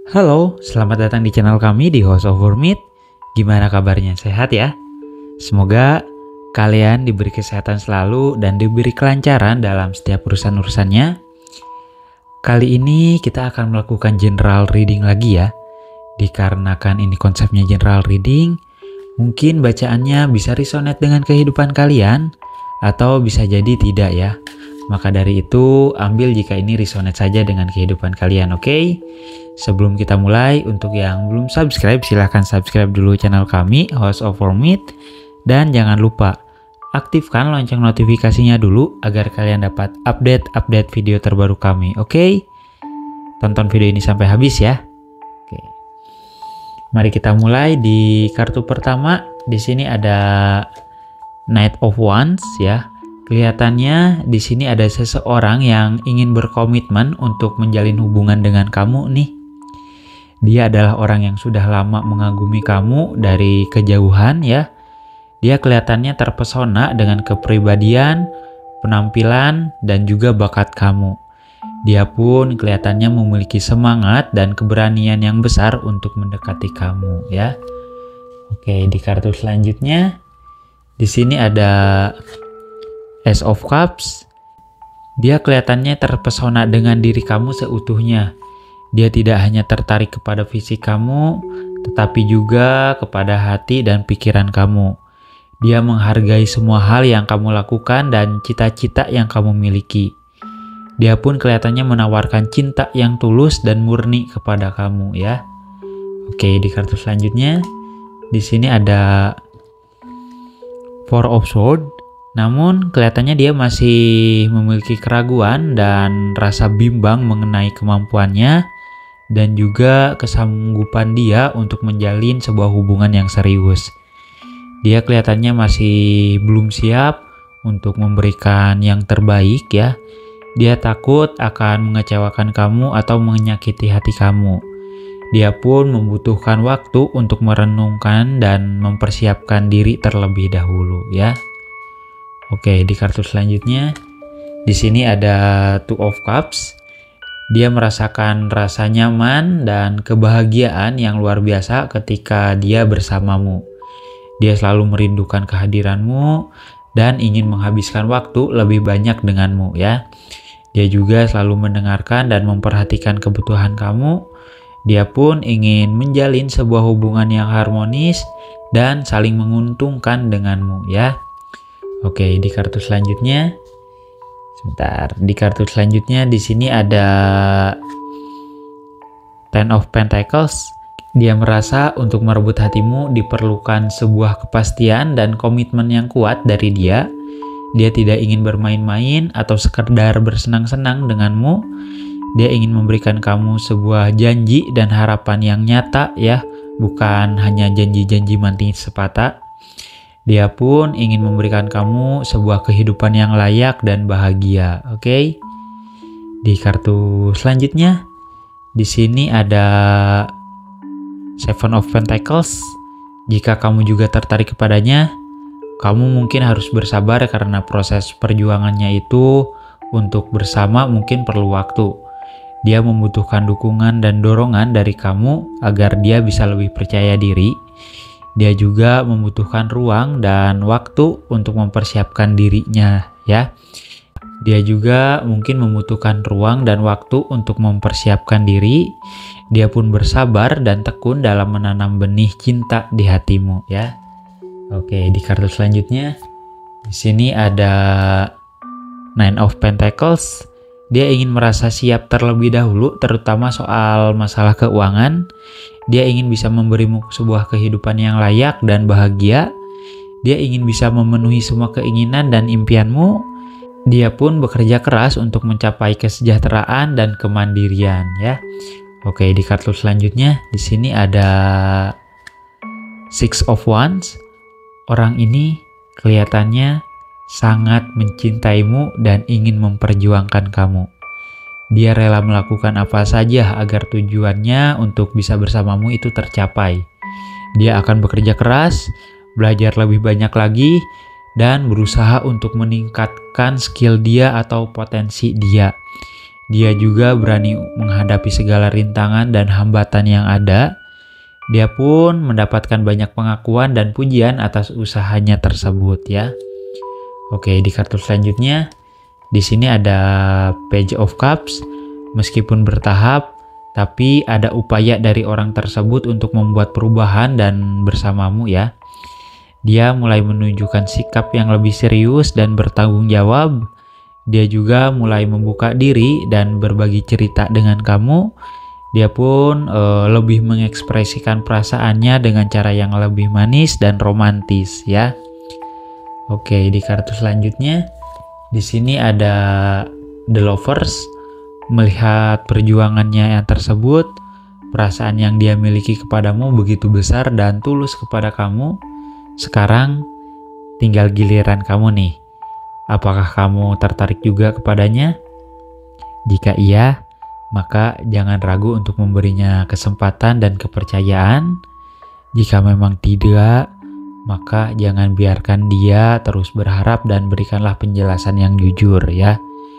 Halo, selamat datang di channel kami di House of Wormit. Gimana kabarnya? Sehat ya? Semoga kalian diberi kesehatan selalu dan diberi kelancaran dalam setiap urusan-urusannya. Kali ini kita akan melakukan general reading lagi ya. Dikarenakan ini konsepnya general reading, mungkin bacaannya bisa resonate dengan kehidupan kalian atau bisa jadi tidak ya. Maka dari itu, ambil jika ini resonate saja dengan kehidupan kalian, oke? Sebelum kita mulai, untuk yang belum subscribe, silahkan subscribe dulu channel kami, House of Wormit. Dan jangan lupa, aktifkan lonceng notifikasinya dulu agar kalian dapat update video terbaru kami, oke? Tonton video ini sampai habis ya. Oke. Mari kita mulai di kartu pertama. Di sini ada Knight of Wands ya. Kelihatannya di sini ada seseorang yang ingin berkomitmen untuk menjalin hubungan dengan kamu nih. Dia adalah orang yang sudah lama mengagumi kamu dari kejauhan ya. Dia kelihatannya terpesona dengan kepribadian, penampilan, dan juga bakat kamu. Dia pun kelihatannya memiliki semangat dan keberanian yang besar untuk mendekati kamu ya. Oke, di kartu selanjutnya di sini ada Ace of Cups. Dia kelihatannya terpesona dengan diri kamu seutuhnya. Dia tidak hanya tertarik kepada fisik kamu, tetapi juga kepada hati dan pikiran kamu. Dia menghargai semua hal yang kamu lakukan dan cita-cita yang kamu miliki. Dia pun kelihatannya menawarkan cinta yang tulus dan murni kepada kamu ya. Oke, di kartu selanjutnya di sini ada Four of Swords. Namun kelihatannya dia masih memiliki keraguan dan rasa bimbang mengenai kemampuannya dan juga kesanggupan dia untuk menjalin sebuah hubungan yang serius. Dia kelihatannya masih belum siap untuk memberikan yang terbaik ya. Dia takut akan mengecewakan kamu atau menyakiti hati kamu. Dia pun membutuhkan waktu untuk merenungkan dan mempersiapkan diri terlebih dahulu ya. Oke, di kartu selanjutnya di sini ada Two of Cups. Dia merasakan rasa nyaman dan kebahagiaan yang luar biasa ketika dia bersamamu. Dia selalu merindukan kehadiranmu dan ingin menghabiskan waktu lebih banyak denganmu ya. Dia juga selalu mendengarkan dan memperhatikan kebutuhan kamu. Dia pun ingin menjalin sebuah hubungan yang harmonis dan saling menguntungkan denganmu ya. Oke, di kartu selanjutnya, di kartu selanjutnya di sini ada Ten of Pentacles. Dia merasa untuk merebut hatimu diperlukan sebuah kepastian dan komitmen yang kuat dari dia. Dia tidak ingin bermain-main atau sekedar bersenang-senang denganmu. Dia ingin memberikan kamu sebuah janji dan harapan yang nyata ya, bukan hanya janji-janji manis semata. Dia pun ingin memberikan kamu sebuah kehidupan yang layak dan bahagia, oke? Di kartu selanjutnya, di sini ada Seven of Pentacles. Jika kamu juga tertarik kepadanya, kamu mungkin harus bersabar karena proses perjuangannya itu untuk bersama mungkin perlu waktu. Dia membutuhkan dukungan dan dorongan dari kamu agar dia bisa lebih percaya diri. Dia juga membutuhkan ruang dan waktu untuk mempersiapkan dirinya ya. Dia juga mungkin membutuhkan ruang dan waktu untuk mempersiapkan diri. Dia pun bersabar dan tekun dalam menanam benih cinta di hatimu ya. Oke, di kartu selanjutnya di sini ada Nine of Pentacles. Dia ingin merasa siap terlebih dahulu, terutama soal masalah keuangan. Dia ingin bisa memberimu sebuah kehidupan yang layak dan bahagia. Dia ingin bisa memenuhi semua keinginan dan impianmu. Dia pun bekerja keras untuk mencapai kesejahteraan dan kemandirian ya. Oke, di kartu selanjutnya di sini ada Six of Wands. Orang ini kelihatannya sangat mencintaimu dan ingin memperjuangkan kamu. Dia rela melakukan apa saja agar tujuannya untuk bisa bersamamu itu tercapai. Dia akan bekerja keras, belajar lebih banyak lagi, dan berusaha untuk meningkatkan skill dia atau potensi dia. Dia juga berani menghadapi segala rintangan dan hambatan yang ada. Dia pun mendapatkan banyak pengakuan dan pujian atas usahanya tersebut ya. Oke, di kartu selanjutnya di sini ada Page of Cups. Meskipun bertahap, tapi ada upaya dari orang tersebut untuk membuat perubahan dan bersamamu ya. Dia mulai menunjukkan sikap yang lebih serius dan bertanggung jawab. Dia juga mulai membuka diri dan berbagi cerita dengan kamu. Dia pun lebih mengekspresikan perasaannya dengan cara yang lebih manis dan romantis ya. Oke, di kartu selanjutnya di sini ada The Lovers. Melihat perjuangannya yang tersebut, perasaan yang dia miliki kepadamu begitu besar dan tulus kepada kamu. Sekarang tinggal giliran kamu nih. Apakah kamu tertarik juga kepadanya? Jika iya, maka jangan ragu untuk memberinya kesempatan dan kepercayaan. Jika memang tidak, maka jangan biarkan dia terus berharap dan berikanlah penjelasan yang jujur ya.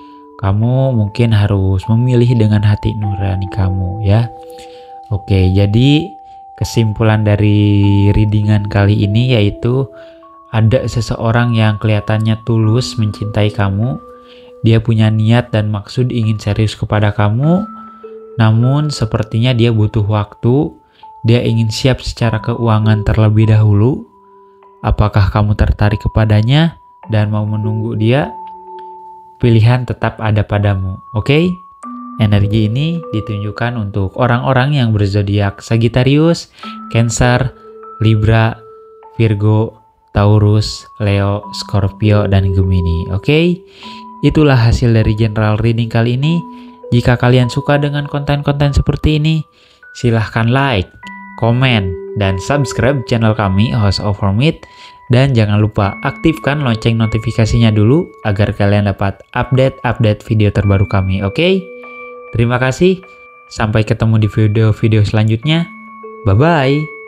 Kamu mungkin harus memilih dengan hati nurani kamu ya. Oke, jadi kesimpulan dari readingan kali ini yaitu ada seseorang yang kelihatannya tulus mencintai kamu. Dia punya niat dan maksud ingin serius kepada kamu. Namun sepertinya dia butuh waktu. Dia ingin siap secara keuangan terlebih dahulu. Apakah kamu tertarik kepadanya dan mau menunggu dia? Pilihan tetap ada padamu, oke? Energi ini ditunjukkan untuk orang-orang yang berzodiak Sagittarius, Cancer, Libra, Virgo, Taurus, Leo, Scorpio, dan Gemini, oke? Itulah hasil dari general reading kali ini. Jika kalian suka dengan konten-konten seperti ini, silahkan like, komen, dan subscribe channel kami House of Hermit. Dan jangan lupa aktifkan lonceng notifikasinya dulu agar kalian dapat update video terbaru kami, oke? Terima kasih, sampai ketemu di video-video selanjutnya. Bye-bye!